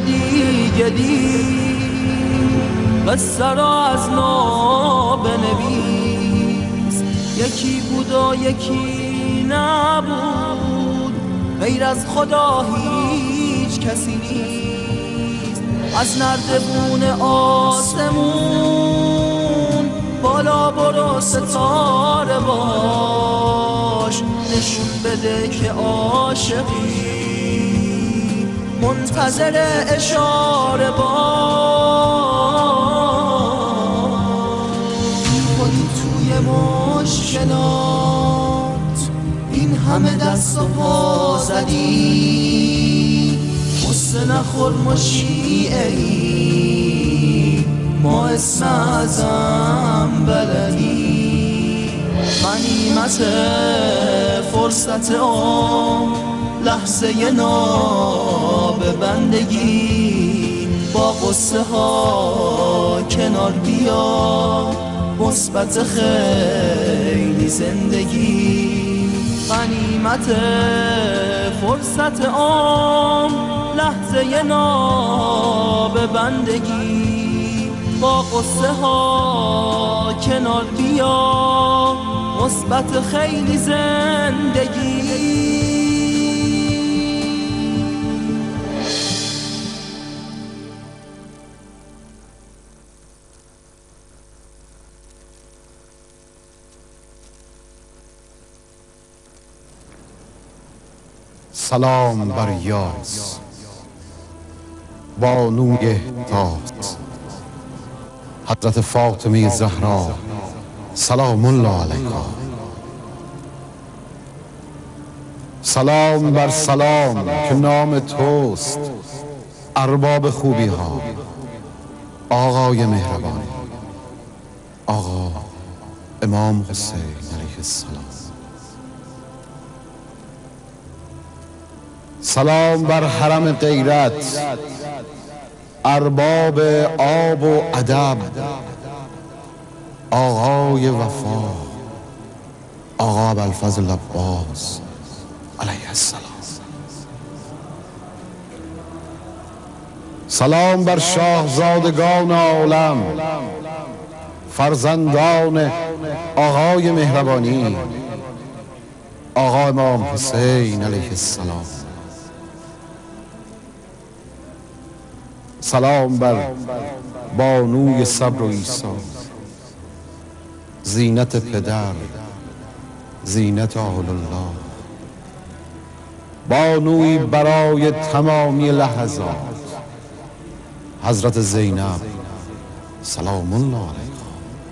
دیگه قصه را از نو بنویس. یکی بود و یکی نبود، غیر از خدا هیچ کسی نیست. از نردبون آسمون بالا برو ستاره باش، نشون بده که عاشقی، منتظر اشاره باش. خودی توی مشکلات این همه دست و پا زدی، قصه نخور ما شیعه‌ای، ما اسم ازم بلدی. غنیمت فرصت لحظه ناب بندگی، با قصه ها کنار بیا، مثبت خیلی زندگی. غنیمت فرصت لحظه ناب بندگی، با قصه ها کنار بیا، مثبت خیلی زندگی. سلام بر یاس بانوی احتاط، حضرت فاطمه زهرا سلام الله علیها. سلام بر سلام که نام توست، ارباب خوبی ها، آقای مهربانی، آقا امام حسین علیه السلام. سلام بر حرم غیرت، ارباب آب و ادب، آقای وفا، آقا ابوالفضل عباس علیه السلام. سلام بر شاهزادگان عالم، فرزندان آقای مهربانی، آقا امام حسین علیه السلام. سلام بر بانوی صبر و ایثار، زینت پدر، زینت آل الله، بانوی برای تمامی لحظات، حضرت زینب سلام الله علیها.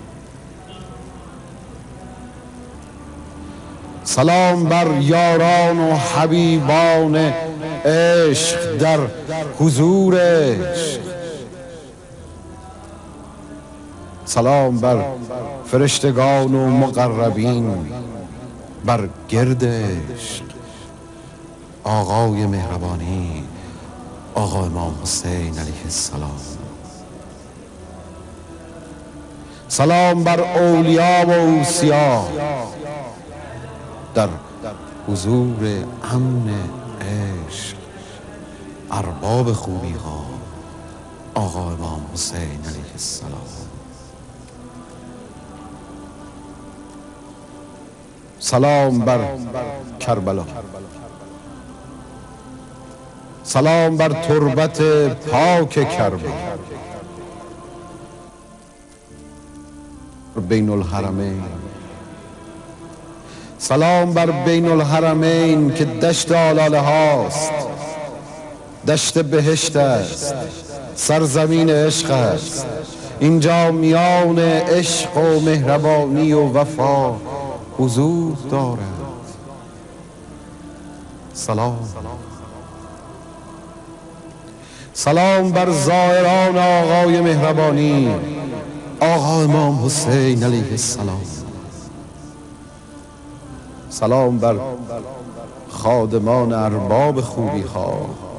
سلام بر یاران و حبیبان عشق در حضور عشق. سلام بر فرشتگان و مقربین بر گرد عشق، آقای مهربانی، آقا امام حسین علیه السلام. سلام بر اولیا و اوصیا در حضور امن عشق، ارباب خوبی ها، آقا امام حسین علیه السلام. سلام بر کربلا، سلام بر تربت پاک کربلا، بین الحرمین. سلام بر بین الحرمین که دشت آلاله هاست، دشت بهشت است، سرزمین عشق است. اینجا میان عشق و مهربانی و وفا حضور دارد. سلام. سلام بر زائران آقای مهربانی، آقا امام حسین علیه السلام. سلام بر خادمان ارباب خوبی ها،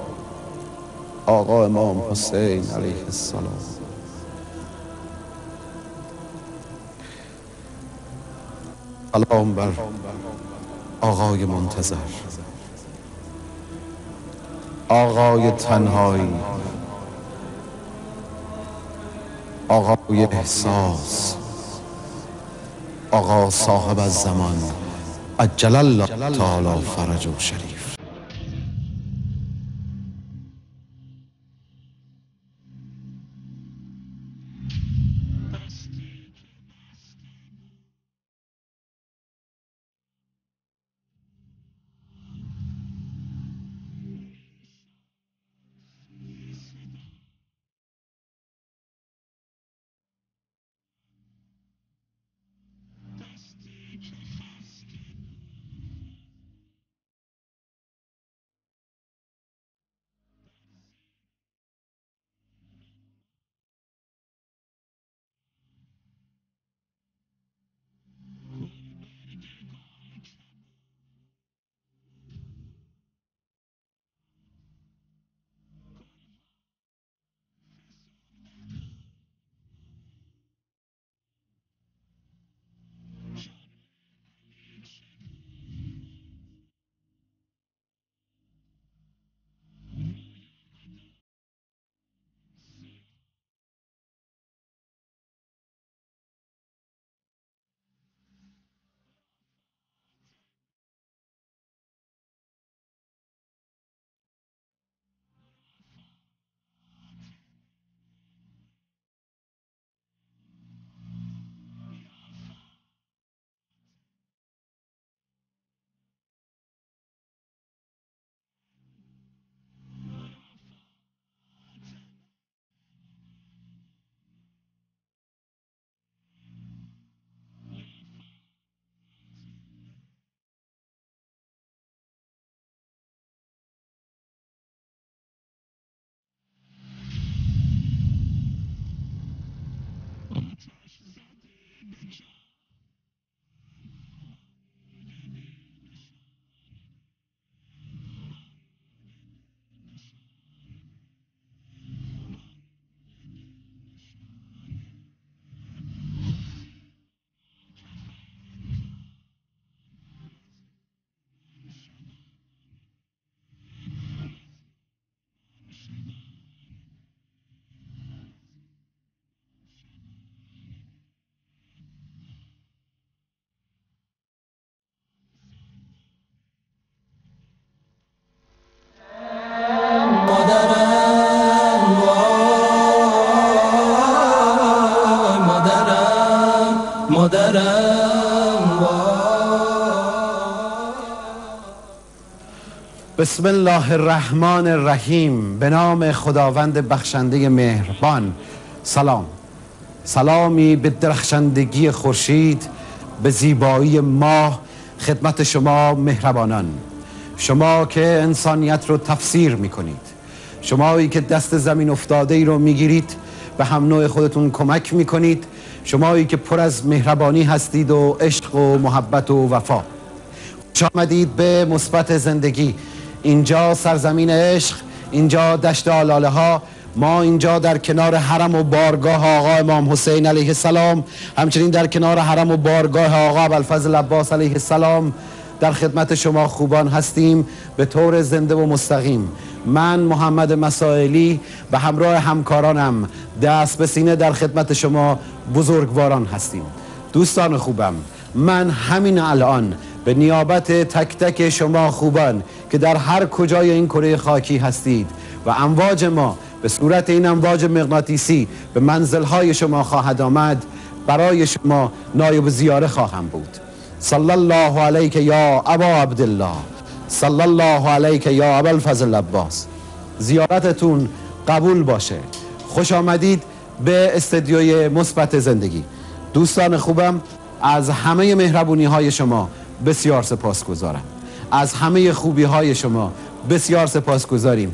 آقا امام حسین علیه السلام. سلام بر آقای منتظر، آقای تنهایی، آقای احساس، آقا صاحب الزمان عجل الله تعالی فرجه شریف. بسم الله الرحمن الرحیم. به نام خداوند بخشنده مهربان. سلام، سلامی به درخشندگی خورشید، به زیبایی ماه، خدمت شما مهربانان، شما که انسانیت رو تفسیر میکنید، شمایی که دست زمین افتاده ای رو میگیرید، به هم نوع خودتون کمک میکنید، شمایی که پر از مهربانی هستید و عشق و محبت و وفا. خوش آمدید به مثبت زندگی. اینجا سرزمین عشق، اینجا دشت آلاله ها، ما اینجا در کنار حرم و بارگاه آقا امام حسین علیه السلام، همچنین در کنار حرم و بارگاه آقا ابوالفضل عباس علیه السلام در خدمت شما خوبان هستیم به طور زنده و مستقیم. من محمد مسائلی به همراه همکارانم دست به سینه در خدمت شما بزرگواران هستیم. دوستان خوبم، من همین الان به نیابت تک تک شما خوبان که در هر کجای این کره خاکی هستید و امواج ما به صورت این امواج مغناطیسی به منزلهای شما خواهد آمد، برای شما نایب زیاره خواهم بود. صلی الله علیک یا ابا عبدالله، صلی الله علیک یا ابوالفضل عباس. زیارتتون قبول باشه. خوش آمدید به استدیوی مثبت زندگی. دوستان خوبم، از همه مهربونی های شما بسیار سپاسگزارم. از همه خوبی های شما بسیار سپاسگزاریم.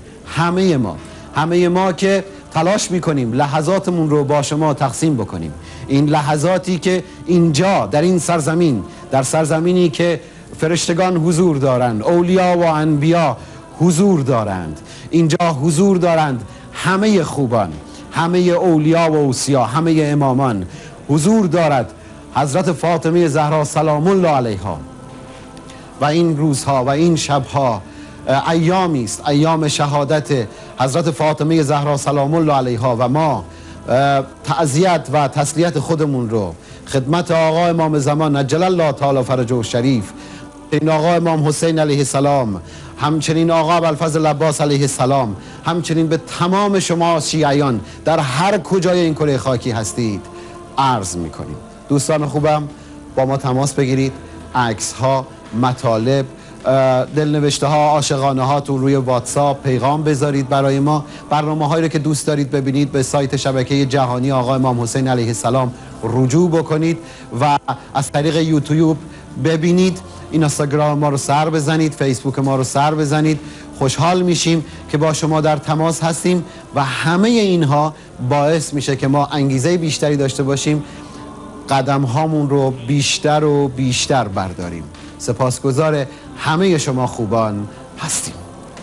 همه ما که تلاش میکنیم لحظاتمون رو با شما تقسیم بکنیم. این لحظاتی که اینجا در این سرزمین، در سرزمینی که فرشتگان حضور دارند، اولیا و انبیا حضور دارند، اینجا حضور دارند همه خوبان، همه اولیا و اوصیا، همه امامان حضور دارد. حضرت فاطمه زهرا سلام الله علیها. و این روزها و این شبها ایامی است، ایام شهادت حضرت فاطمه زهرا سلام الله علیها و ما تعزیت و تسلیت خودمون رو خدمت آقا امام زمان عجل الله تعالی فرجه الشریف، این آقا امام حسین علیه السلام، همچنین آقا ابوالفضل عباس علیه السلام، همچنین به تمام شما شیعیان در هر کجای این کره خاکی هستید عرض میکنیم. دوستان خوبم با ما تماس بگیرید، عکس ها، مطالب، دلنوشته ها، عاشقانه هاتون روی واتساپ پیغام بذارید برای ما. برنامه هایی رو که دوست دارید ببینید به سایت شبکه جهانی آقا امام حسین علیه السلام رجوع بکنید و از طریق یوتیوب ببینید. اینستاگرام ما رو سر بزنید، فیسبوک ما رو سر بزنید. خوشحال میشیم که با شما در تماس هستیم و همه اینها باعث میشه که ما انگیزه بیشتری داشته باشیم، قدم هامون رو بیشتر و بیشتر برداریم. سپاسگزار همه شما خوبان هستیم.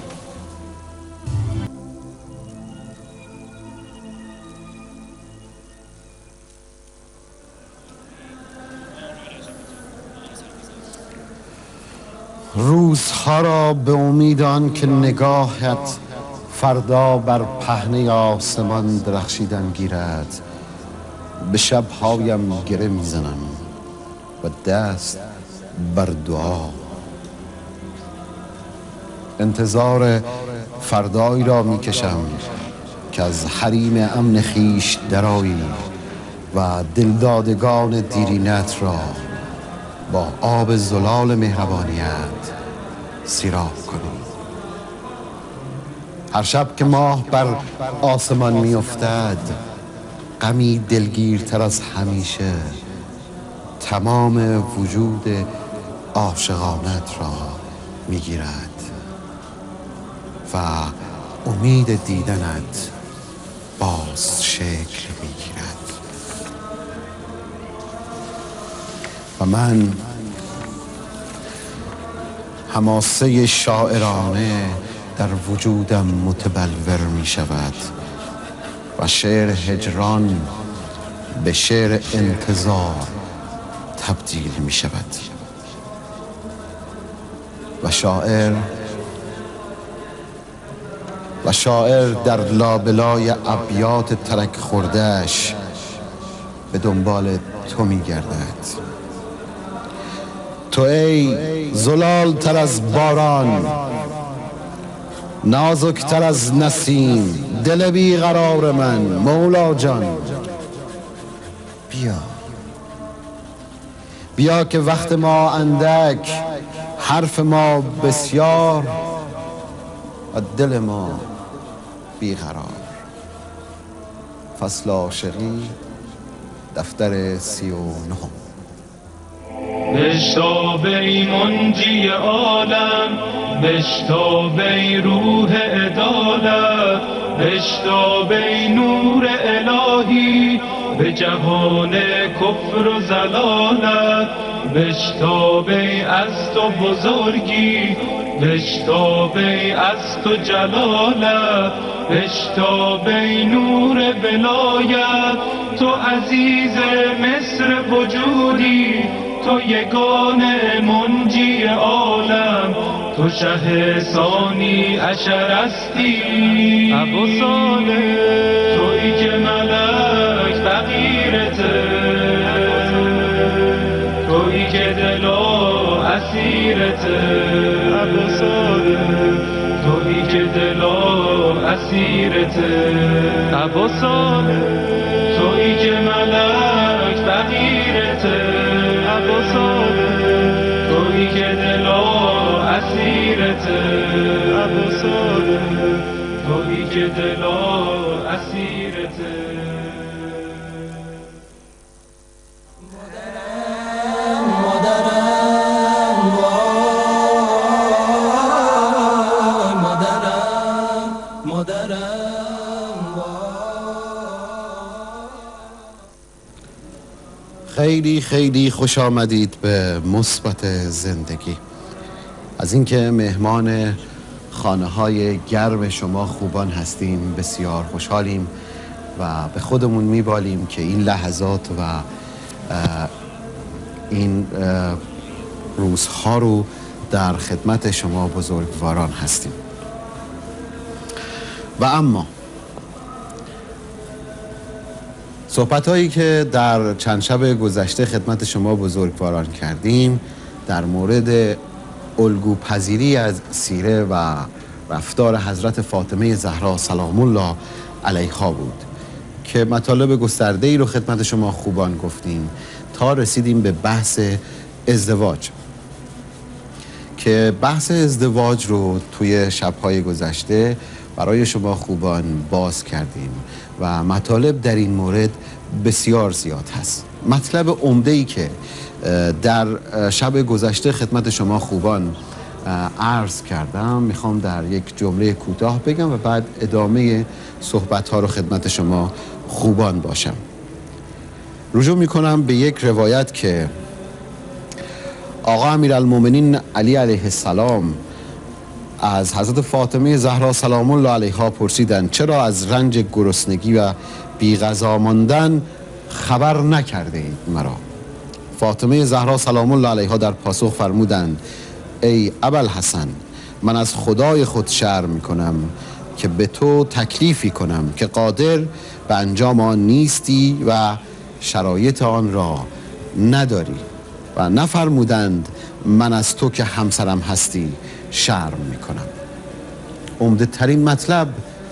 روزها را به امید آن که نگاهت فردا بر پهنه آسمان درخشیدن گیرد، به شبهایم گره میزنم و دست بر دعا. انتظار فردایی را میکشم که از حریم امن خیش درایی و دلدادگان دیرینت را با آب زلال مهربانیت سیراب کنی. هر شب که ماه بر آسمان میافتد، غمی دلگیرتر از همیشه تمام وجود عاشقانت را میگیرد و امید دیدنت باز شکل میگیرد و من حماسه شاعرانه در وجودم متبلور می شود و شعر هجران به شعر انتظار تبدیل می شود و شاعر در لابلای ابیات ترک خوردهش به دنبال تو می گردد. تو ای زلال تر از باران، نازک تر از نسیم، دل بی قرار من مولا جان، بیا که وقت ما اندک، حرف ما بسیار و دل ما بیقرار. فصل عاشقی، دفتر 39. بشتاب ای منجی عالم، بشتاب ای روح عدالت، بشتاب ای نور الهی به جهان کفر و ضلالت، بشتاب ای از تو بزرگی، بشتاب ای از تو جلالت، بشتاب ای نور ولایت، تو عزیز مصر وجودی، تو یگانه منجی عالم، تو شه ثانی عشر هستی ابو صالح، تویی که ملک فقیرته، تویی که دلا اسیرته ابو صالح، تویی که دلا اسیرته ابو صالح، تویی که ملک فقیرته ابو صالح، تویی که دلا اسیرته ابو صالح، تویی که دلا اسیرته. خیلی خیلی خوش آمدید به مثبت زندگی. از اینکه مهمان خانه های گرم شما خوبان هستیم بسیار خوشحالیم و به خودمون میبالیم که این لحظات و این روزها رو در خدمت شما بزرگواران هستیم. و اما صحبت هایی که در چند شب گذشته خدمت شما بزرگواران کردیم در مورد الگوپذیری از سیره و رفتار حضرت فاطمه زهرا سلام الله علیها بود که مطالب گسترده‌ای رو خدمت شما خوبان گفتیم تا رسیدیم به بحث ازدواج که بحث ازدواج رو توی شب‌های گذشته برای شما خوبان باز کردیم و مطالب در این مورد بسیار زیاد هست. مطلب عمده‌ای که در شب گذشته خدمت شما خوبان عرض کردم میخوام در یک جمله کوتاه بگم و بعد ادامه صحبت‌ها رو خدمت شما خوبان باشم. رجوع میکنم به یک روایت که آقا امیرالمومنین علی علیه السلام از حضرت فاطمه زهرا سلام الله علیها پرسیدند چرا از رنج گرسنگی و بی غذا ماندن خبر نکرده اید مرا؟ فاطمه زهرا سلام الله علیها در پاسخ فرمودند ای ابوالحسن، من از خدای خود شرم میکنم که به تو تکلیفی کنم که قادر به انجام آن نیستی و شرایط آن را نداری و نفرمودند من از تو که همسرم هستی شرم میکنم. عمده ترین مطلب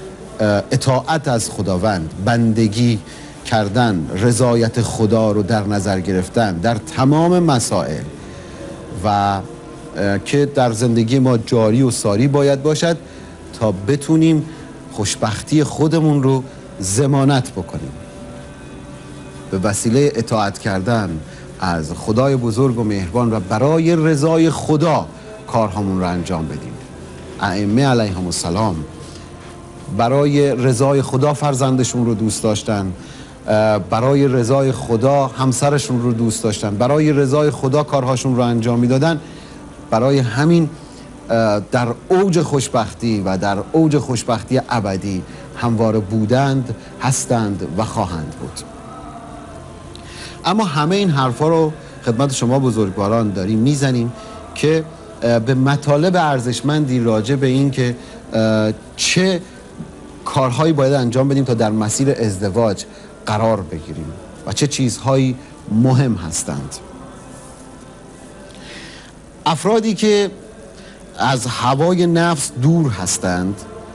اطاعت از خداوند، بندگی کردن، رضایت خدا رو در نظر گرفتن در تمام مسائل و که در زندگی ما جاری و ساری باید باشد تا بتونیم خوشبختی خودمون رو ضمانت بکنیم. به وسیله اطاعت کردن از خدای بزرگ و مهربان و برای رضای خدا کارهامون رو انجام بدیم. ائمه علیهم السلام برای رضای خدا فرزندشون رو دوست داشتن، برای رضای خدا همسرشون رو دوست داشتن، برای رضای خدا کارهاشون رو انجام میدادن. برای همین در اوج خوشبختی و در اوج خوشبختی ابدی همواره بودند، هستند و خواهند بود. اما همه این حرفا رو خدمت شما بزرگواران داریم میزنیم که به مطالب ارزشمندی راجع به این که چه کارهایی باید انجام بدیم تا در مسیر ازدواج قرار بگیریم و چه چیزهایی مهم هستند. افرادی که از هوای نفس دور هستند،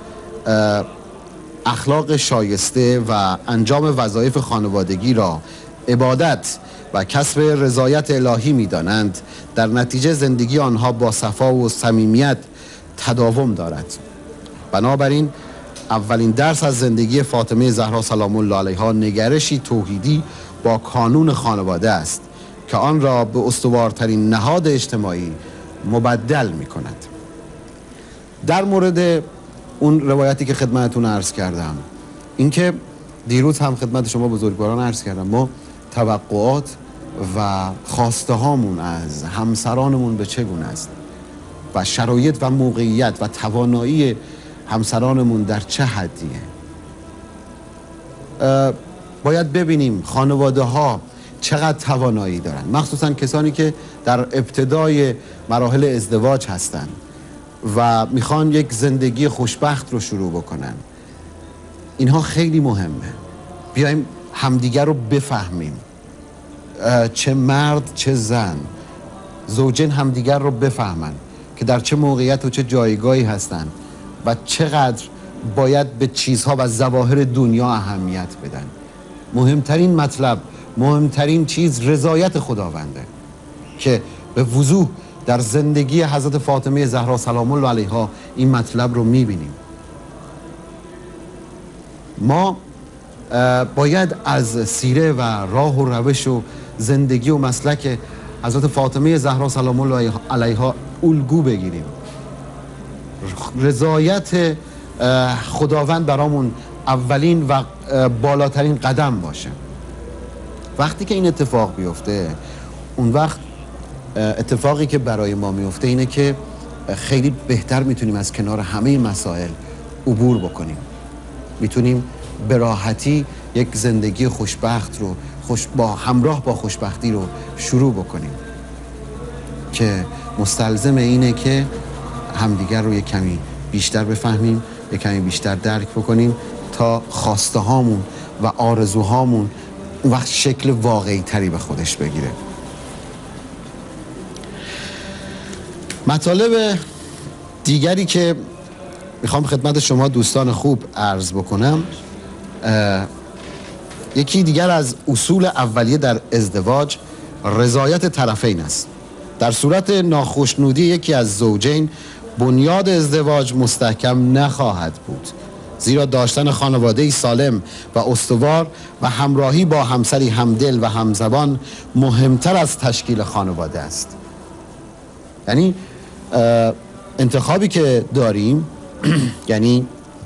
اخلاق شایسته و انجام وظایف خانوادگی را عبادت و کسب رضایت الهی می دانند، در نتیجه زندگی آنها با صفا و صمیمیت تداوم دارد. بنابراین اولین درس از زندگی فاطمه زهرا سلام الله علیها نگرشی توحیدی با کانون خانواده است که آن را به استوارترین نهاد اجتماعی مبدل می کند. در مورد اون روایتی که خدمتتون عرض کردم، اینکه دیروز هم خدمت شما بزرگواران عرض کردم، ما توقعات و خواسته هامون از همسرانمون به چگونه است و شرایط و موقعیت و توانایی همسرانمون در چه حدیه. باید ببینیم خانواده ها چقدر توانایی دارن، مخصوصا کسانی که در ابتدای مراحل ازدواج هستن و میخوان یک زندگی خوشبخت رو شروع بکنن. اینها خیلی مهمه. بیایم همدیگر رو بفهمیم، چه مرد چه زن، زوجین همدیگر رو بفهمن که در چه موقعیت و چه جایگاهی هستن و چقدر باید به چیزها و ظواهر دنیا اهمیت بدن. مهمترین مطلب، مهمترین چیز رضایت خداونده که به وضوح در زندگی حضرت فاطمه زهرا سلام الله علیها این مطلب رو میبینیم. ما باید از سیره و راه و روش و زندگی و مسلک حضرت فاطمه زهرا سلام الله علیها الگو بگیریم. رضایت خداوند برامون اولین و بالاترین قدم باشه. وقتی که این اتفاق بیفته، اون وقت اتفاقی که برای ما میفته اینه که خیلی بهتر میتونیم از کنار همه مسائل عبور بکنیم. میتونیم به راحتی یک زندگی خوشبخت رو با همراه با خوشبختی رو شروع بکنیم که مستلزم اینه که همدیگر رو یک کمی بیشتر بفهمیم، یک کمی بیشتر درک بکنیم تا خواسته هامون و آرزوهامون اون وقت شکل واقعی تری به خودش بگیره. مطالب دیگری که میخوام خدمت شما دوستان خوب عرض بکنم، یکی دیگر از اصول اولیه در ازدواج رضایت طرفین است. در صورت ناخوشنودی یکی از زوجین بنیاد ازدواج مستحکم نخواهد بود، زیرا داشتن خانواده‌ای سالم و استوار و همراهی با همسری همدل و همزبان مهمتر از تشکیل خانواده است. یعنی انتخابی که داریم یعنی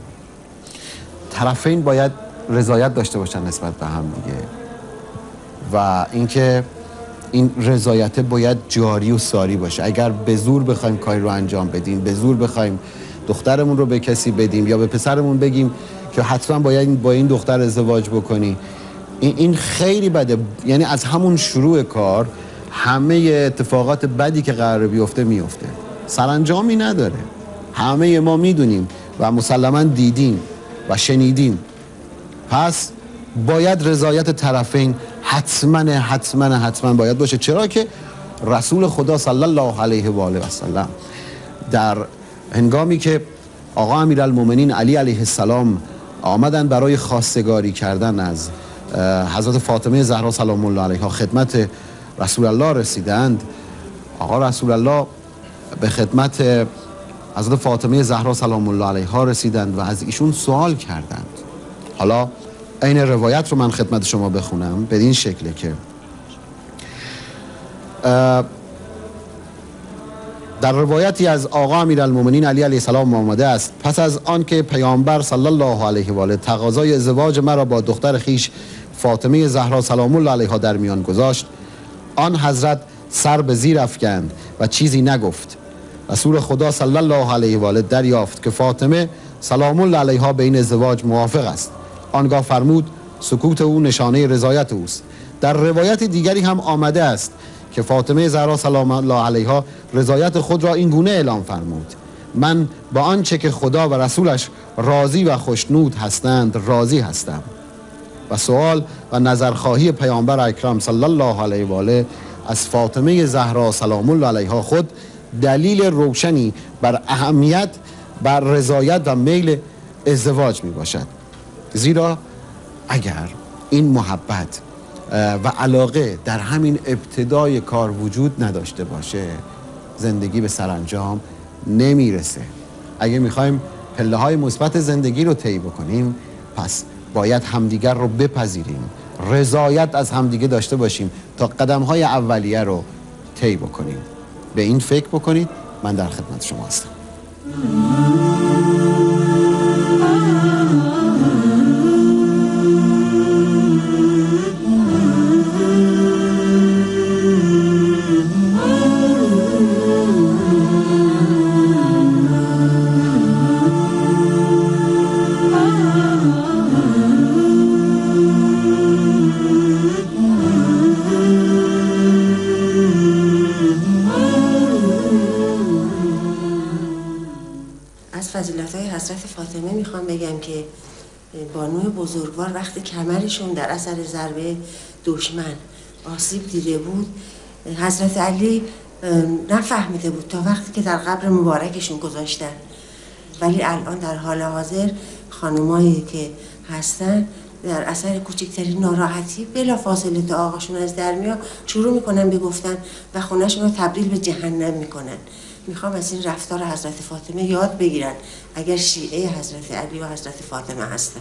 طرفین باید رضایت داشته باشن نسبت به هم دیگه و اینکه این رضایت باید جاری و ساری باشه. اگر به زور بخوایم کاری رو انجام بدیم، به زور بخوایم دخترمون رو به کسی بدیم یا به پسرمون بگیم که حتما باید با این دختر ازدواج بکنی، این خیلی بده. یعنی از همون شروع کار همه اتفاقات بدی که قراره بیفته میفته، سرانجامی نداره. همه ما میدونیم و مسلما دیدیم و شنیدیم. پس باید رضایت طرفین حتما باید باشه. چرا که رسول خدا صلی الله علیه و آله و سلم در هنگامی که آقا امیرالمومنین علی علیه السلام آمدن برای خواستگاری کردن از حضرت فاطمه زهرا سلام الله علیها خدمت رسول الله رسیدند، آقا رسول الله به خدمت حضرت فاطمه زهرا سلام الله علیها رسیدند و از ایشون سوال کردند. حالا این روایت رو من خدمت شما بخونم بدین شکله که در روایتی از آقا امیرالمومنین علی علیه السلام آمده است: پس از آن که پیامبر صلی الله علیه و آله تقاضای ازدواج مرا با دختر خیش فاطمه زهرا سلام الله علیها در میان گذاشت، آن حضرت سر به زیر افکند و چیزی نگفت. رسول خدا صلی الله علیه و آله دریافت که فاطمه سلام الله علیها به این ازدواج موافق است. آنگاه فرمود سکوت او نشانه رضایت اوست. در روایت دیگری هم آمده است که فاطمه زهرا سلام الله علیها رضایت خود را این گونه اعلام فرمود: من با آنچه که خدا و رسولش راضی و خوشنود هستند راضی هستم. و سوال و نظرخواهی پیامبر اکرم صلی الله علیه و آله از فاطمه زهرا سلام الله علیها خود دلیل روشنی بر اهمیت بر رضایت و میل ازدواج می باشد. زیرا اگر این محبت و علاقه در همین ابتدای کار وجود نداشته باشه، زندگی به سرانجام نمیرسه. اگه میخوایم پله های مثبت زندگی رو طی بکنیم، پس باید همدیگر رو بپذیریم، رضایت از همدیگه داشته باشیم تا قدم های اولیه رو طی بکنیم. به این فکر بکنید. من در خدمت شما هستم. فضیلت‌های حضرت فاطمه میخوام بگم که بانوی بزرگوار وقتی کمرشون در اثر ضربه دشمن آسیب دیده بود، حضرت علی نفهمیده بود تا وقتی که در قبر مبارکشون گذاشتن. ولی الان در حال حاضر خانمایی که هستن در اثر کوچکترین ناراحتی بلا فاصله تا آقاشون از در میاد شروع میکنن بگفتن و خونهشون رو تبدیل به جهنم میکنن. میخوام از این رفتار حضرت فاطمه یاد بگیرن اگر شیعه حضرت علی و حضرت فاطمه هستن.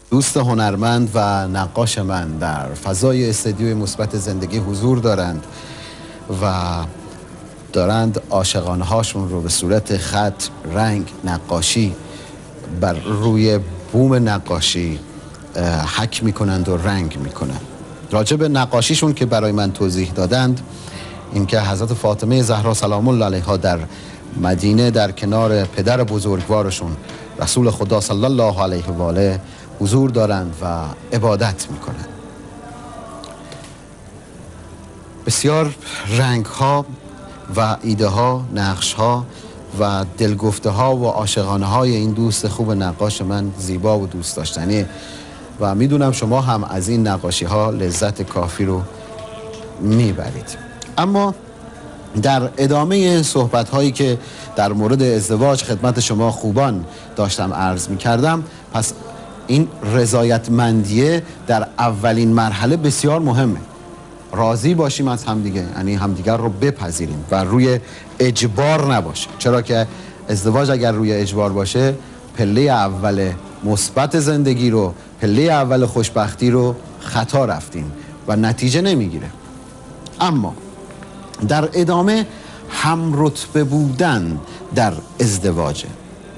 دوست هنرمند و نقاش من در فضای استدیوی مثبت زندگی حضور دارند و دارند عاشقانه هاشون رو به صورت خط، رنگ، نقاشی بر روی بوم نقاشی حک میکنند و رنگ میکنند. راجع به نقاشیشون که برای من توضیح دادند، اینکه حضرت فاطمه زهرا سلام الله علیها در مدینه در کنار پدر بزرگوارشون رسول خدا صلی الله علیه و آله حضور دارند و عبادت میکنند. بسیار رنگ ها و ایده ها، نقش ها و دلگفته ها و عاشقانه های این دوست خوب نقاش من زیبا و دوست داشتنیه و میدونم شما هم از این نقاشی ها لذت کافی رو میبرید. اما در ادامه صحبت هایی که در مورد ازدواج خدمت شما خوبان داشتم عرض می کردم، پس این رضایتمندیه در اولین مرحله بسیار مهمه. راضی باشیم از همدیگه، یعنی همدیگر رو بپذیریم و روی اجبار نباشه، چرا که ازدواج اگر روی اجبار باشه پله اول مثبت زندگی رو، پله اول خوشبختی رو خطا رفتیم و نتیجه نمیگیره. اما در ادامه همرتبه بودن در ازدواجه.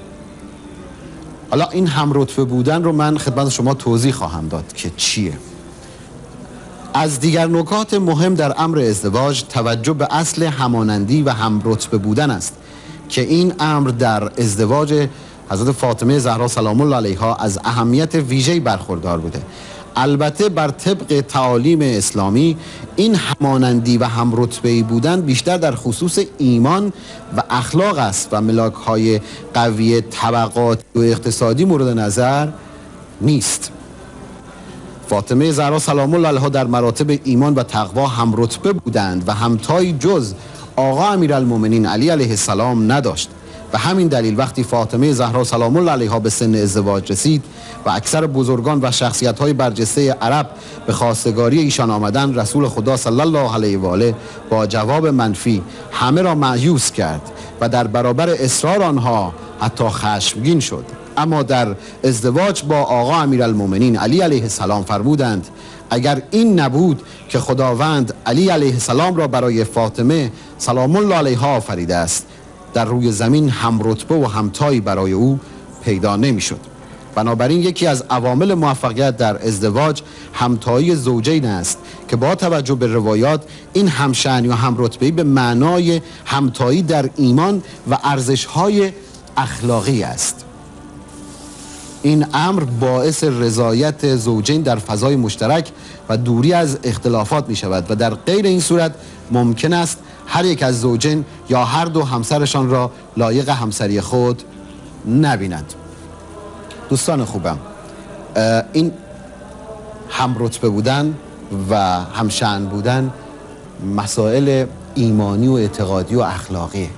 حالا این همرتبه بودن رو من خدمت شما توضیح خواهم داد که چیه. از دیگر نکات مهم در امر ازدواج توجه به اصل همانندی و همرتبه بودن است که این امر در ازدواج حضرت فاطمه زهرا سلام الله علیها از اهمیت ویژه‌ای برخوردار بوده. البته بر طبق تعالیم اسلامی این همانندی و همرتبه‌ای بودن بیشتر در خصوص ایمان و اخلاق است و ملاک‌های قوی طبقات و اقتصادی مورد نظر نیست. فاطمه زهرا سلام الله علیها در مراتب ایمان و تقوا همرتبه بودند و همتایی جز آقا امیرالمومنین علی علیه السلام نداشت و همین دلیل وقتی فاطمه زهرا سلام الله علیها به سن ازدواج رسید و اکثر بزرگان و شخصیت‌های برجسته عرب به خواستگاری ایشان آمدند، رسول خدا صلی الله علیه و آله با جواب منفی همه را مایوس کرد و در برابر اصرار آنها حتی خشمگین شد. اما در ازدواج با آقا امیرالمومنین علی علیه السلام فرمودند اگر این نبود که خداوند علی علیه السلام را برای فاطمه سلام الله علیها آفریده است، در روی زمین هم رتبه و همتایی برای او پیدا نمی شد. بنابراین یکی از عوامل موفقیت در ازدواج همتایی زوجین است که با توجه به روایات این همشأنی و همرتبه‌ای به معنای همتایی در ایمان و ارزش‌های اخلاقی است. این امر باعث رضایت زوجین در فضای مشترک و دوری از اختلافات می شود و در غیر این صورت ممکن است هر یک از زوجین یا هر دو همسرشان را لایق همسری خود نبینند. دوستان خوبم، این همرتبه بودن و همشأن بودن مسائل ایمانی و اعتقادی و اخلاقی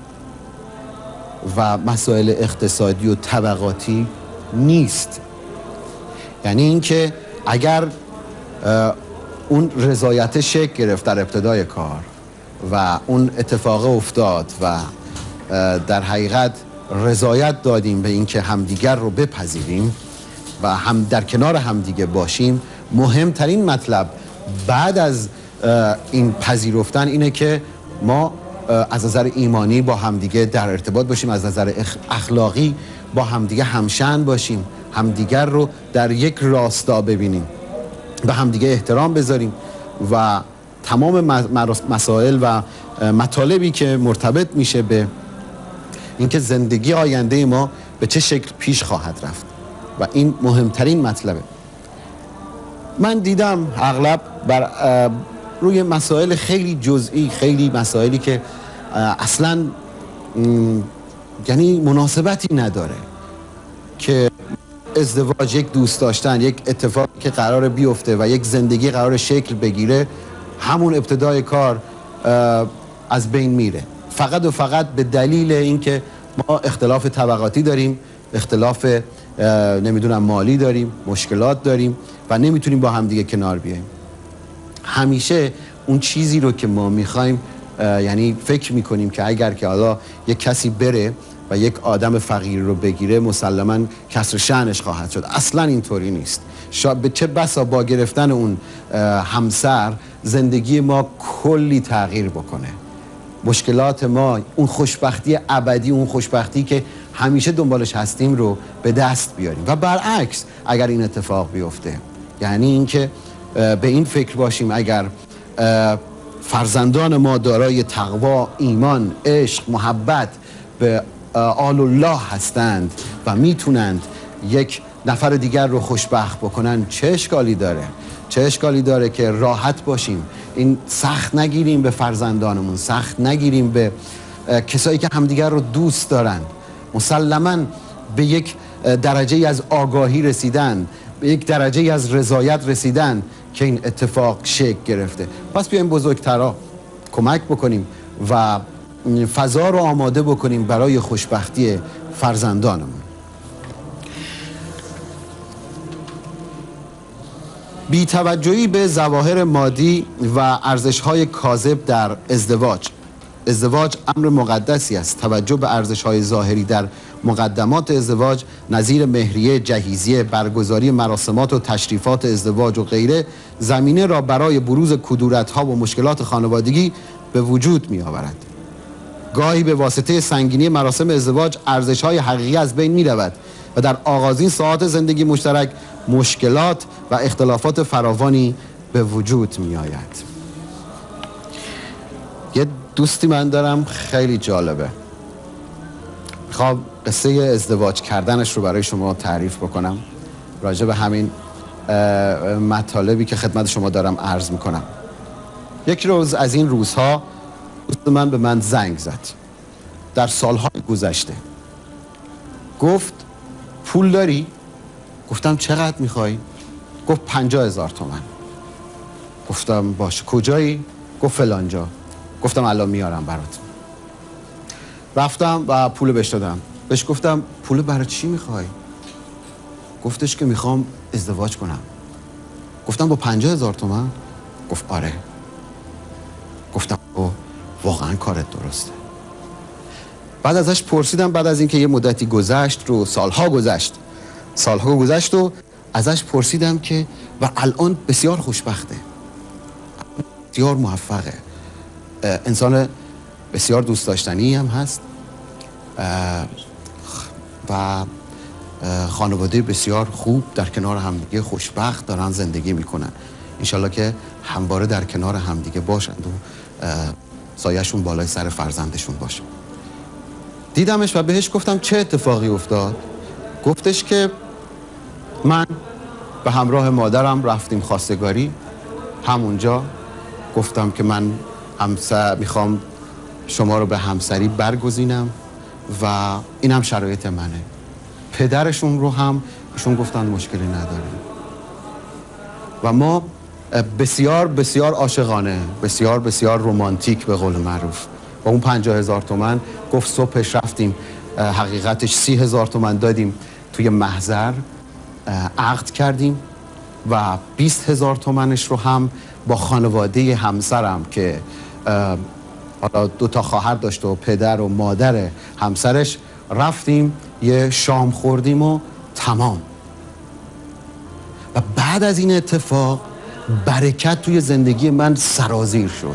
و مسائل اقتصادی و طبقاتی نیست. یعنی اینکه اگر اون رضایت شکل گرفت در ابتدای کار و اون اتفاق افتاد و در حقیقت رضایت دادیم به اینکه همدیگر رو بپذیریم و هم در کنار همدیگه باشیم، مهمترین مطلب بعد از این پذیرفتن اینه که ما از نظر ایمانی با همدیگه در ارتباط باشیم، از نظر اخلاقی با همدیگه همشأن باشیم، همدیگر رو در یک راستا ببینیم، به همدیگه احترام بذاریم و تمام مسائل و مطالبی که مرتبط میشه به اینکه زندگی آینده ما به چه شکل پیش خواهد رفت و این مهمترین مطلبه. من دیدم اغلب بر روی مسائل خیلی جزئی، خیلی مسائلی که اصلاً یعنی مناسبتی نداره که ازدواج، یک دوست داشتن، یک اتفاقی که قرار بیفته و یک زندگی قرار شکل بگیره، همون ابتدای کار از بین میره، فقط و فقط به دلیل اینکه ما اختلاف طبقاتی داریم، اختلاف نمیدونم مالی داریم، مشکلات داریم و نمیتونیم با همدیگه کنار بیاییم. همیشه اون چیزی رو که ما میخوایم، یعنی فکر میکنیم که اگر که حالا یک کسی بره و یک آدم فقیر رو بگیره مسلماً کسر شأنش خواهد شد. اصلا اینطوری نیست. به چه بسا با گرفتن اون همسر زندگی ما کلی تغییر بکنه. مشکلات ما، اون خوشبختی ابدی، اون خوشبختی که همیشه دنبالش هستیم رو به دست بیاریم. و برعکس اگر این اتفاق بیفته، یعنی اینکه به این فکر باشیم اگر فرزندان ما دارای تقوا، ایمان، عشق، محبت به آل الله هستند و میتونند یک نفر دیگر رو خوشبخت بکنن، چه اشکالی داره؟ چه اشکالی داره که راحت باشیم، این سخت نگیریم به فرزندانمون، سخت نگیریم به کسایی که همدیگر رو دوست دارن. مسلماً به یک درجه از آگاهی رسیدن، به یک درجه از رضایت رسیدن که این اتفاق شکل گرفته. پس بیایم بزرگترا کمک بکنیم و فضا رو آماده بکنیم برای خوشبختی فرزندانمون. بی‌توجهی به ظواهر مادی و ارزش‌های کاذب در ازدواج. ازدواج امر مقدسی است. توجه به ارزش‌های ظاهری در مقدمات ازدواج نظیر مهریه، جهیزیه، برگزاری مراسمات و تشریفات ازدواج و غیره زمینه را برای بروز کدورت‌ها و مشکلات خانوادگی به وجود می‌آورد. گاهی به واسطه سنگینی مراسم ازدواج ارزش‌های حقیقی از بین می‌رود و در آغازین ساعات زندگی مشترک مشکلات و اختلافات فراوانی به وجود می‌آید. یه دوستی من دارم خیلی جالبه. میخوام قصه ازدواج کردنش رو برای شما تعریف بکنم، راجع به همین مطالبی که خدمت شما دارم عرض میکنم. یک روز از این روزها دوست من به من زنگ زد، در سالهای گذشته. گفت پول داری؟ گفتم چقدر میخوای؟ گفت 50,000 تومان. گفتم باشه. کجایی؟ گفت فلانجا. گفتم الان میارم برات. رفتم و پول بهش دادم. بهش گفتم پول برای چی میخوای؟ گفتش که میخوام ازدواج کنم. گفتم با 50,000 تومان؟ گفت آره. گفتم واقعا کارت درسته. بعد ازش پرسیدم، بعد از اینکه یه مدتی گذشت و سالها گذشت و ازش پرسیدم که و الان بسیار خوشبخته، بسیار موفقه، انسان بسیار دوست داشتنی هم هست و خانواده بسیار خوب در کنار همدیگه خوشبخت دارن زندگی میکنن. انشالله که همواره در کنار همدیگه باشند و سایه‌شون بالای سر فرزندشون باشه. دیدمش و بهش گفتم چه اتفاقی افتاد؟ گفتش که من به همراه مادرم رفتیم خواستگاری. همونجا گفتم که من میخوام شما رو به همسری برگزینم و این هم شرایط منه. پدرشون رو هم ایشون گفتن مشکلی نداره و ما بسیار بسیار عاشقانه، بسیار بسیار رومانتیک به قول معروف با اون 50,000 تومان گفت صبحش رفتیم، حقیقتش 30,000 تومان دادیم توی محضر، عقد کردیم و 20,000 تومانش رو هم با خانواده همسرم که حالا 2 خواهر داشت و پدر و مادر همسرش رفتیم یه شام خوردیم و تمام. و بعد از این اتفاق برکت توی زندگی من سرازیر شد.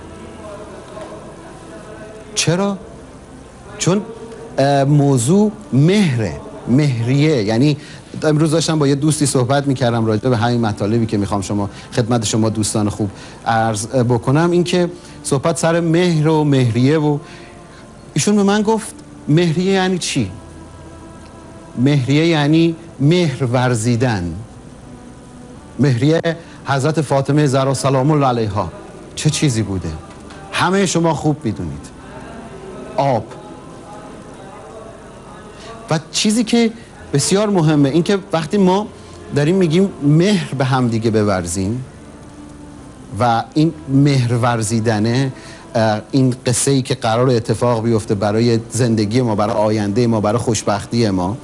چرا؟ چون موضوع مهریه. یعنی امروز داشتم با یه دوستی صحبت میکردم راجع به همین مطالبی که میخوام خدمت شما دوستان خوب عرض بکنم، این که صحبت سر مهر و مهریه و ایشون به من گفت مهریه یعنی چی؟ مهریه یعنی مهر ورزیدن. مهریه حضرت فاطمه زهرا سلام الله علیها چه چیزی بوده؟ همه شما خوب میدونید، آب. و چیزی که بسیار مهمه این که وقتی ما داریم میگیم مهر به هم دیگه بورزیم و این مهر ورزیدنه، این قصه ای که قرار اتفاق بیفته برای زندگی ما، برای آینده ما، برای خوشبختی ما،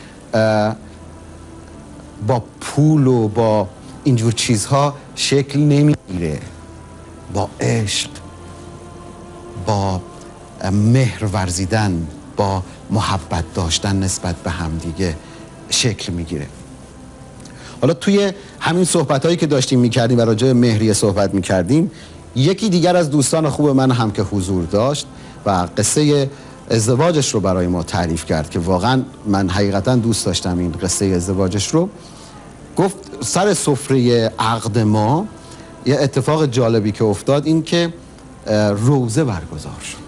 با پول و با اینجور چیزها شکل نمیگیره. با عشق، با مهر ورزیدن، با محبت داشتن نسبت به همدیگه شکل میگیره. حالا توی همین صحبت‌هایی که داشتیم میکردیم و راجع به مهریه صحبت میکردیم، یکی دیگر از دوستان خوب من هم که حضور داشت و قصه ازدواجش رو برای ما تعریف کرد که واقعا من حقیقتا دوست داشتم این قصه ازدواجش رو. گفت سر سفره عقد ما یه اتفاق جالبی که افتاد این که روزه برگزار شد.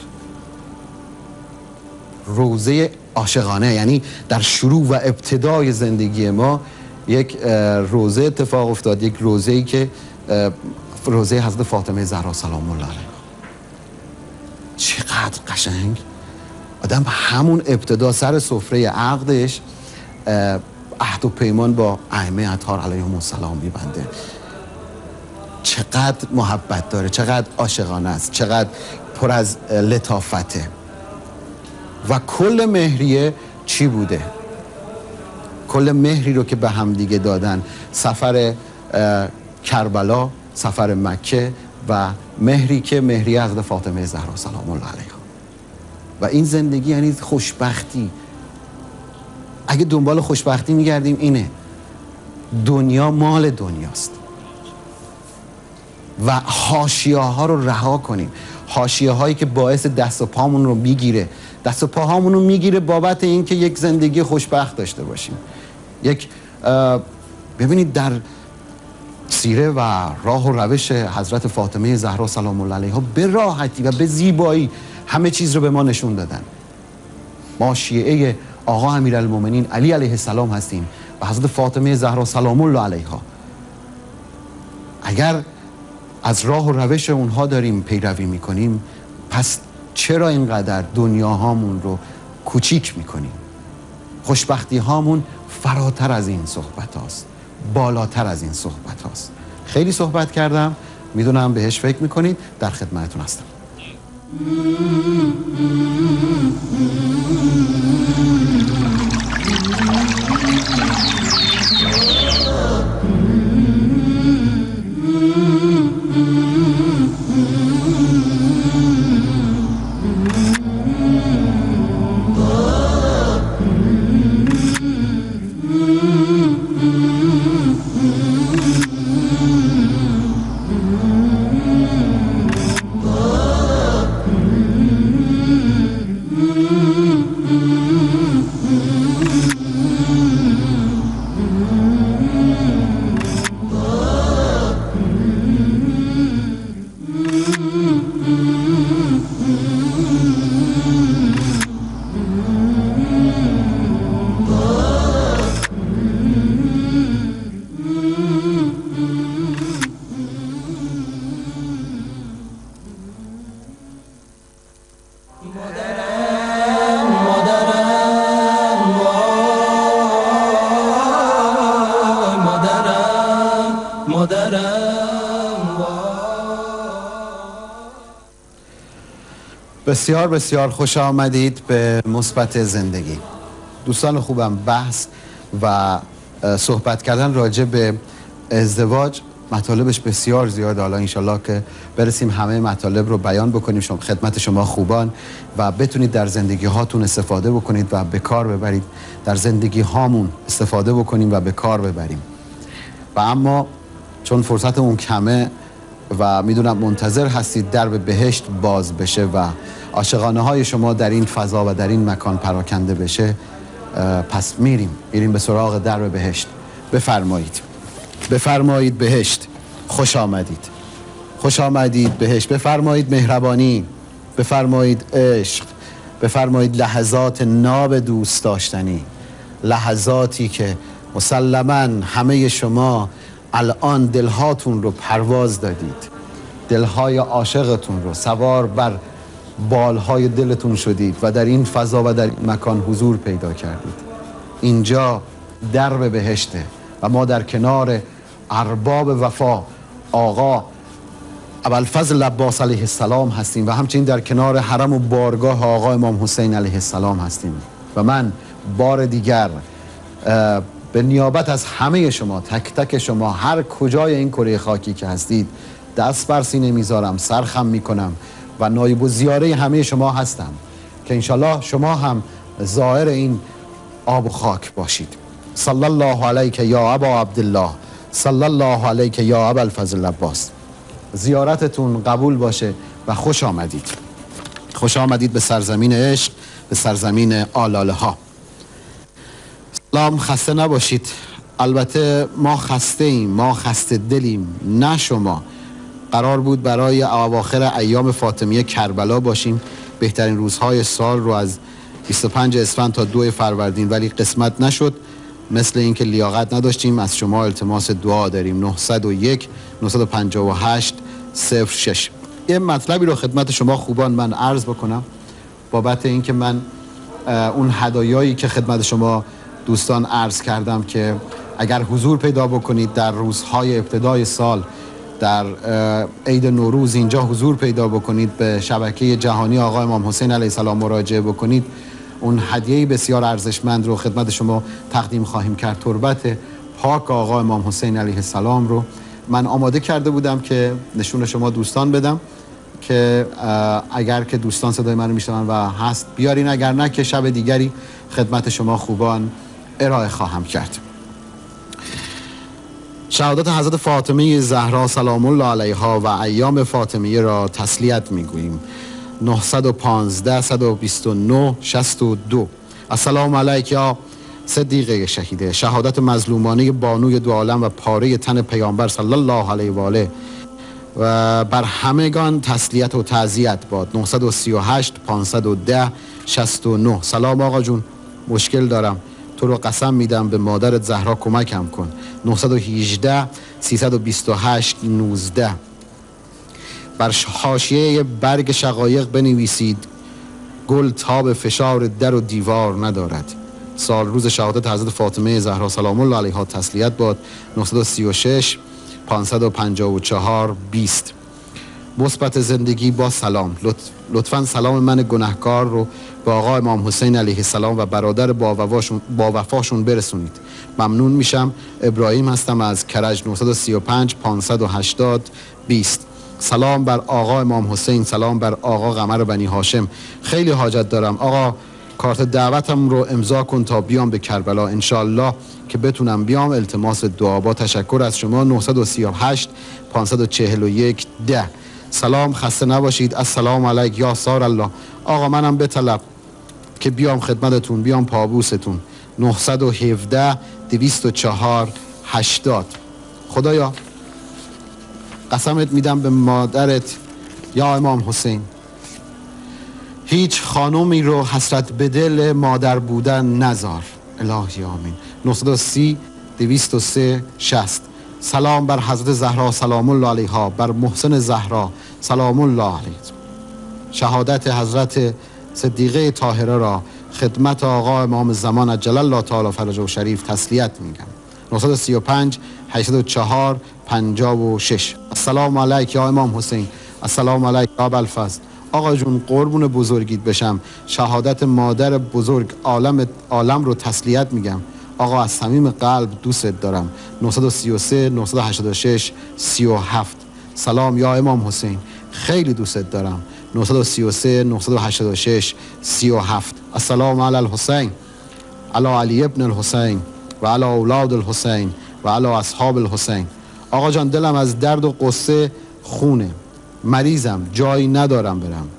روزه عاشقانه، یعنی در شروع و ابتدای زندگی ما یک روزه اتفاق افتاد، یک روزه‌ای که روزه حضرت فاطمه زهرا سلام الله علیها. چقدر قشنگ آدم همون ابتدا سر سفره عقدش عهد و پیمان با ائمه اطهار علیهم السلام می‌بنده. چقدر محبت داره، چقدر عاشقانه است، چقدر پر از لطافته. و کل مهریه چی بوده؟ کل مهری رو که به هم دیگه دادن، سفر کربلا، سفر مکه و مهری که مهری حضرت فاطمه زهرا سلام الله علیها. و این زندگی یعنی خوشبختی. اگه دنبال خوشبختی میگردیم اینه، دنیا مال دنیاست و حاشیه ها رو رها کنیم. حاشیه هایی که باعث دست و پامون رو میگیره، دست و پاهامون رو میگیره بابت این که یک زندگی خوشبخت داشته باشیم. ببینید در سیره و راه و روش حضرت فاطمه زهرا سلام الله علیها به راحتی و به زیبایی همه چیز رو به ما نشون دادن. ما شیعه آقا امیرالمومنین علی علیه السلام هستیم و حضرت فاطمه زهرا سلام الله علیها. اگر از راه و روش اونها داریم پیروی میکنیم، پس چرا اینقدر دنیاهامون رو کوچیک میکنیم؟ خوشبختی هامون فراتر از این صحبت هاست، بالاتر از این صحبت هاست. خیلی صحبت کردم، میدونم بهش فکر میکنید، در خدمتتون هستم. بسیار بسیار خوش آمدید به مثبت زندگی. دوستان خوبم، بحث و صحبت کردن راجع به ازدواج مطالبش بسیار زیاده. حالا انشالله که برسیم همه مطالب رو بیان بکنیم خدمت شما خوبان و بتونید در زندگی هاتون استفاده بکنید و به کار ببرید، در زندگی هامون استفاده بکنیم و به کار ببریم. و اما چون فرصتمون کمه و میدونم منتظر هستید درب بهشت باز بشه و عاشقانه های شما در این فضا و در این مکان پراکنده بشه، پس میریم به سراغ درب بهشت. بفرمایید بهشت، خوش آمدید، خوش آمدید بهشت. بفرمایید مهربانی، بفرمایید عشق، بفرمایید لحظات ناب دوست داشتنی، لحظاتی که مسلماً همه شما الان دلهاتون رو پرواز دادید، دلهای عاشقتون رو سوار بر بالهای دلتون شدید و در این فضا و در این مکان حضور پیدا کردید. اینجا درب بهشته و ما در کنار ارباب وفا آقا ابوالفضل عباس علیه السلام هستیم و همچنین در کنار حرم و بارگاه آقا امام حسین علیه السلام هستیم. و من بار دیگر به نیابت از همه شما، تک تک شما، هر کجای این کره خاکی که هستید، دست بر سینه میذارم، سرخم میکنم و نایب الزیاره همه شما هستم که انشالله شما هم زائر این آب و خاک باشید. صلی الله علیک یا ابا عبدالله، صلی الله علیک یا ابا الفضل عباس. زیارتتون قبول باشه و خوش آمدید. خوش آمدید به سرزمین عشق، به سرزمین آلاله ها. سلام، خسته نباشید. البته ما خسته ایم، ما خسته دلیم، نه شما. قرار بود برای اواخر ایام فاطمیه کربلا باشیم، بهترین روزهای سال رو از 25 اسفند تا 2 فروردین، ولی قسمت نشد. مثل اینکه لیاقت نداشتیم. از شما التماس دعا داریم. 901 958 06. یه مطلبی رو خدمت شما خوبان من عرض بکنم بابت اینکه من اون هدایایی که خدمت شما دوستان عرض کردم که اگر حضور پیدا بکنید در روزهای ابتدای سال، در عید نوروز اینجا حضور پیدا بکنید، به شبکه جهانی آقا امام حسین علیه السلام مراجعه بکنید، اون هدیه بسیار ارزشمند رو خدمت شما تقدیم خواهیم کرد. تربت پاک آقا امام حسین علیه السلام رو من آماده کرده بودم که نشون شما دوستان بدم که اگر که دوستان صدای من رو میشنون و هست بیارین، اگر نه که شب دیگری خدمت شما خوبان ارائه خواهم کرد. شهادت حضرت فاطمه زهرا سلام الله علیها و ایام فاطمیه را تسلیت میگوییم. 915 129 62. السلام علیک یا صدیقه شهیده، شهادت مظلومانه بانوی دو عالم و پاره تن پیامبر صلی الله علیه و آله و بر همگان تسلیت و تعزیت باد. 938 510 69. سلام آقا جون، مشکل دارم، تو رو قسم میدم به مادرت زهرا کمکم کن. 918 328 19. بر حاشیه برگ شقایق بنویسید گل تاب فشار در و دیوار ندارد. سال روز شهادت حضرت فاطمه زهرا سلام الله علیها تسلیت باد. 936 554 20. مثبت زندگی با سلام. لطفاً سلام من گناهکار رو به آقا امام حسین علیه السلام و برادر با وفاشون برسونید. ممنون میشم. ابراهیم هستم از کرج. 935 580 20. سلام بر آقا امام حسین، سلام بر آقا قمر بنی هاشم. خیلی حاجت دارم آقا، کارت دعوتم رو امضا کن تا بیام به کربلا، انشالله که بتونم بیام. التماس دعا. با تشکر از شما. 938 541 10. سلام، خسته نباشید. السلام علیک یا سار الله. آقا منم بطلب که بیام خدمتتون، بیام پابوستون. 917 204 80. خدایا قسمت میدم به مادرت یا امام حسین، هیچ خانومی رو حسرت به دل مادر بودن نذار. الهی آمین. 930 203 60. سلام بر حضرت زهرا سلام الله علیها، بر محسن زهرا سلام الله علیه. شهادت حضرت صدیقه طاهره را خدمت آقا امام زمان عجل الله تعالی فرجه شریف تسلیت میگم. 935 804 56. السلام علیک یا امام حسین، السلام علیک یا ابوالفضل. آقا جون قربون بزرگیت بشم، شهادت مادر بزرگ عالم رو تسلیت میگم. آقا از صمیم قلب دوستت دارم. 933 986 37. سلام یا امام حسین، خیلی دوستت دارم. 933 986 37. السلام علی الحسین، علی علی ابن الحسین و علی اولاد الحسین و علی اصحاب الحسین. آقا جان دلم از درد و قصه خونه، مریضم، جایی ندارم برم،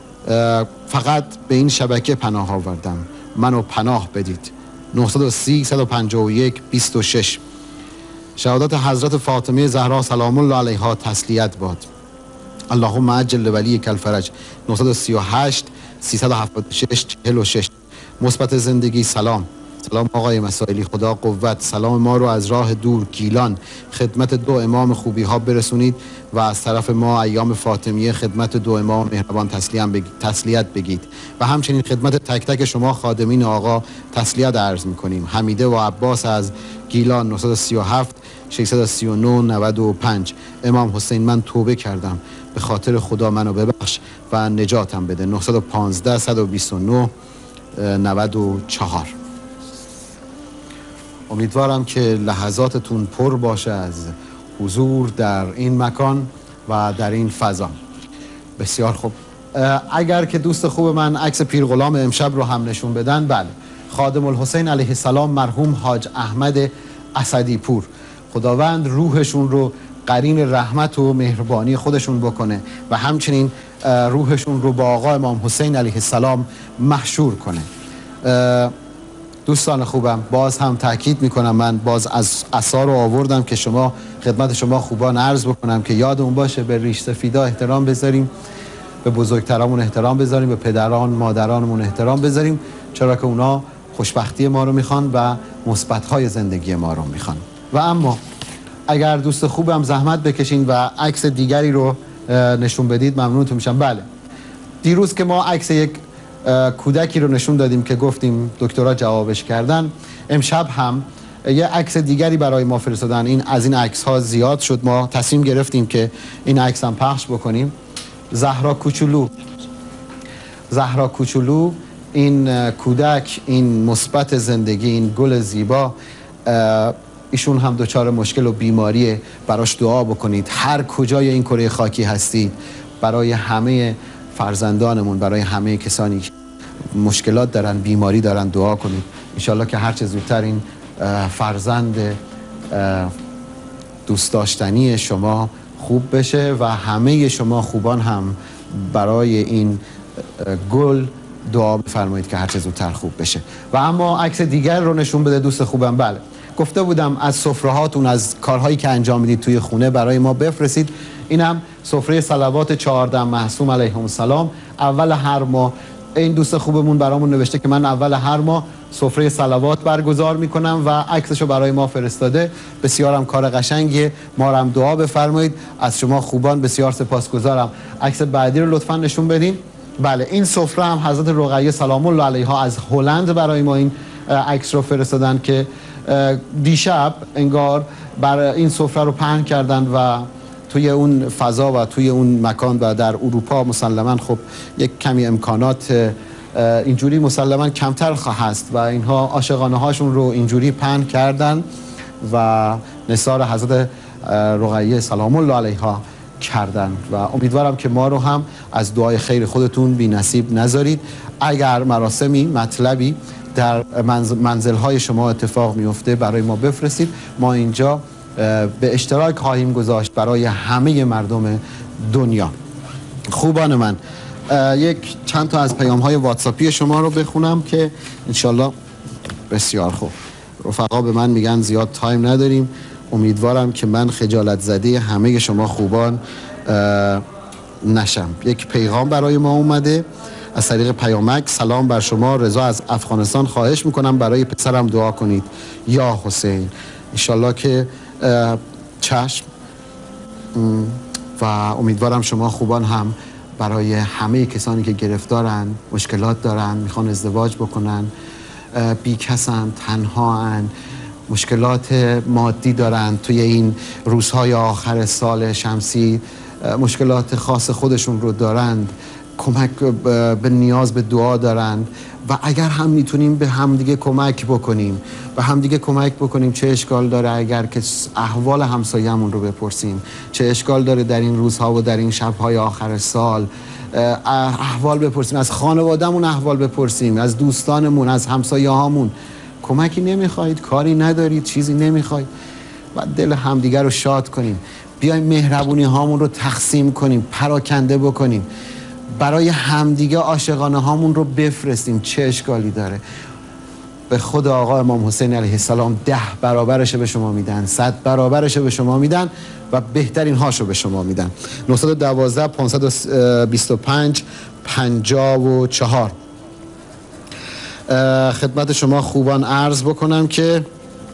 فقط به این شبکه پناه آوردم، منو پناه بدید. 930 151 26. شهادت حضرت فاطمه زهرا سلام الله علیها تسلیت باد. اللهم عجل ولیک الفرج. 938 376 46. مثبت زندگی. سلام آقای مسائلی، خدا قوت. سلام ما رو از راه دور گیلان خدمت دو امام خوبی ها برسونید و از طرف ما ایام فاطمیه خدمت دو امام مهربان تسلیت بگید و همچنین خدمت تک تک شما خادمین آقا تسلیت عرض میکنیم. حمیده و عباس از گیلان. 937 639 95. امام حسین من توبه کردم، به خاطر خدا منو ببخش و نجاتم بده. 915 129 94. امیدوارم که لحظاتتون پر باشه از حضور در این مکان و در این فضا. بسیار خوب، اگر که دوست خوب من عکس پیر غلام امشب رو هم نشون بدن، بله، خادم الحسین علیه السلام مرحوم حاج احمد اسدی پور، خداوند روحشون رو قرین رحمت و مهربانی خودشون بکنه و همچنین روحشون رو با آقا امام حسین علیه السلام محشور کنه. دوستان خوبم، باز هم تاکید میکنم، من باز از عصا رو آوردم که شما خدمت شما خوبان عرض بکنم که یادمون باشه به ریش سفیدا احترام بذاریم، به بزرگترامون احترام بذاریم، به پدران مادرانمون احترام بذاریم، چرا که اونا خوشبختی ما رو میخوان و مثبت‌های زندگی ما رو میخوان. و اما اگر دوست خوبم زحمت بکشین و عکس دیگری رو نشون بدید ممنونتون میشم. بله، دیروز که ما عکس یک کودکی رو نشون دادیم که گفتیم دکترها جوابش کردن، امشب هم یه عکس دیگری برای ما فرستادن. این از این عکس ها زیاد شد، ما تصمیم گرفتیم که این عکس هم پخش بکنیم. زهرا کوچولو، این کودک، این مثبت زندگی، این گل زیبا، ایشون هم دچار مشکل و بیماریه، براش دعا بکنید. هر کجای این کره خاکی هستید، برای همه فرزندانمون، برای همه کسانی که مشکلات دارن، بیماری دارن دعا کنید. انشالله که هرچه زودتر این فرزند دوست داشتنی شما خوب بشه و همه شما خوبان هم برای این گل دعا بفرمایید که هرچه زودتر خوب بشه. و اما عکس دیگر رو نشون بده دوست خوبم. بله، گفته بودم از سفرهاتون، از کارهایی که انجام میدید توی خونه برای ما بفرستید. اینم سفره صلوات 14 معصوم علیهم السلام. اول هر ماه این دوست خوبمون برامون نوشته که من اول هر ماه سفره صلوات برگزار میکنم و عکسشو برای ما فرستاده. بسیارم کار قشنگیه، ما رو هم دعا بفرمایید. از شما خوبان بسیار سپاسگزارم. عکس بعدی رو لطفا نشون بدین. بله، این سفره هم حضرت رقیه سلام الله علیها از هلند برای ما این عکس رو فرستادن که دیشب انگار برای این سفره رو پهن کردن و توی اون فضا و توی اون مکان و در اروپا مسلماً خب یک کمی امکانات اینجوری مسلماً کمتر هست و اینها عاشقانه هاشون رو اینجوری پهن کردن و نثار حضرت رقیه سلام الله علیها کردن و امیدوارم که ما رو هم از دعای خیر خودتون بی نصیب نذارید. اگر مراسمی مطلبی در منزل‌های شما اتفاق میفته برای ما بفرستید، ما اینجا به اشتراک خواهیم گذاشت برای همه مردم دنیا. خوبان من، یک چند تا از پیام‌های واتساپی شما رو بخونم که انشالله. بسیار خوب، رفقا به من میگن زیاد تایم نداریم. امیدوارم که من خجالت زده همه شما خوبان نشم. یک پیغام برای ما اومده از طریق پیامک. سلام بر شما، رضا از افغانستان. خواهش میکنم برای پسرم دعا کنید یا حسین. انشالله که چشم. و امیدوارم شما خوبان هم برای همه کسانی که گرفتارن، مشکلات دارن، میخوان ازدواج بکنن، بیکسن، تنهاان، مشکلات مادی دارن توی این روزهای آخر سال شمسی، مشکلات خاص خودشون رو دارند، کمک به نیاز به دعا دارند و اگر هم میتونیم به همدیگه کمک بکنیم چه اشکال داره اگر که احوال همسایه‌مون رو بپرسیم، چه اشکال داره در این روزها و در این شب‌های آخر سال احوال بپرسیم، از خانواده‌مون احوال بپرسیم، از دوستانمون، از همسایه‌هامون. کمکی نمیخواید، کاری ندارید، چیزی نمیخواید و دل همدیگه رو شاد کنیم. بیایم مهربونی هامون رو تقسیم کنیم، پراکنده بکنیم، برای همدیگه عاشقانه هامون رو بفرستیم. چه اشکالی داره؟ به خود آقا امام حسین علیه السلام 10 برابرش به شما میدن، 100 برابرش به شما میدن و بهترین هاشو به شما میدن. 912 525 54. خدمت شما خوبان عرض بکنم که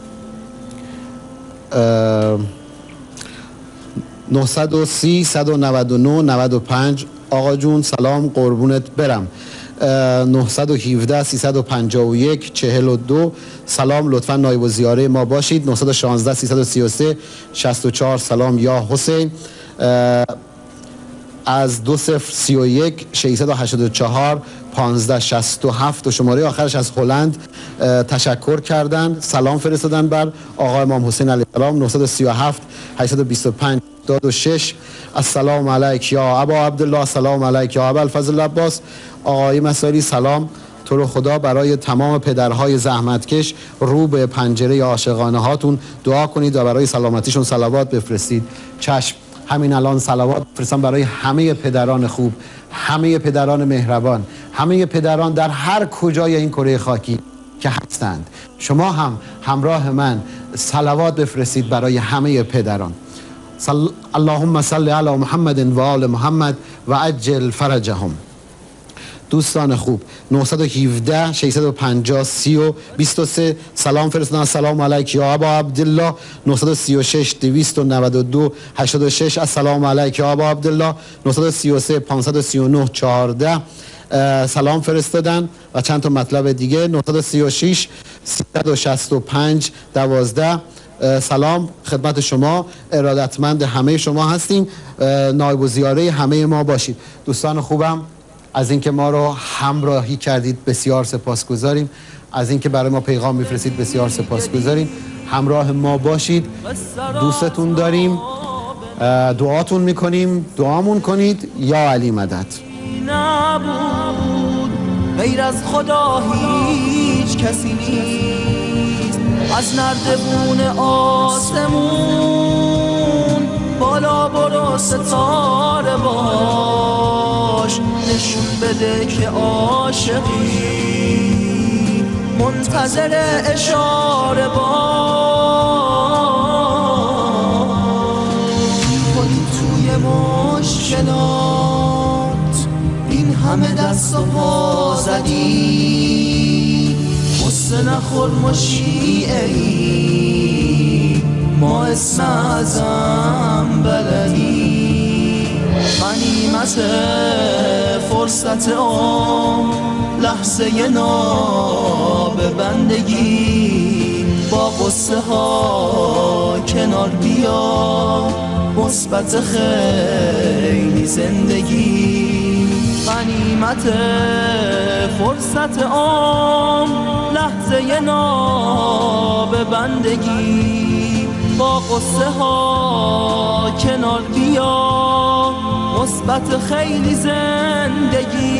930 199 95. آقا جون سلام قربونت برم. 917 351 42. سلام، لطفا نایب الزیاره ما باشید. 916 333 64. سلام یا حسین. از 2031 684 1567 و شماره آخرش از هلند تشکر کردن، سلام فرستادن بر آقای امام حسین علیه السلام. 937 825 76 السلام علیک یا ابا عبدالله، سلام علیک یا ابا الفضل عباس. آقای مساری سلام، تو رو خدا برای تمام پدرهای زحمتکش رو به پنجره عاشقانه هاتون دعا کنید و برای سلامتیشون صلوات بفرستید. چشم، همین الان صلوات بفرستم برای همه پدران خوب، همه پدران مهربان، همه پدران در هر کجای این کره خاکی که هستند. شما هم همراه من صلوات بفرستید برای همه پدران. اللهم صل علی محمد و آل محمد و عجل فرجهم. دوستان خوب، 917 650 30 و 23 سلام فرستادن، السلام علیک یا ابا عبدالله. 936 292 86 السلام علیک یا ابا عبدالله. 933 539 14 سلام فرستادن و چند تا مطلب دیگه. 936 365 12 سلام خدمت شما، ارادتمند همه شما هستیم، نایب الزیاره همه ما باشید. دوستان خوبم، از اینکه ما رو همراهی کردید بسیار سپاسگزاریم، از اینکه برای ما پیغام میفرستید بسیار سپاسگزاریم. همراه ما باشید، دوستتون داریم، دعاتون میکنیم، دعامون کنید. یا علی مدد. نبود غیر از خدا هیچ کسی نیست، از نردبون آسمون بالا برو ستاره باش، نشون بده که عاشقی، منتظر اشاره باش. کنی توی مشکلات این همه دست و پا زدی، قصه نخور مشیعی، ما اسم ازم بلدی. غنیمت فرصت عام، لحظه ناب بندگی، با قصه ها کنار بیا، مثبت خیلی زندگی. غنیمت فرصت عام، لحظه ناب بندگی، با قصه ها کنار بیا، مثبت خیلی زندگی.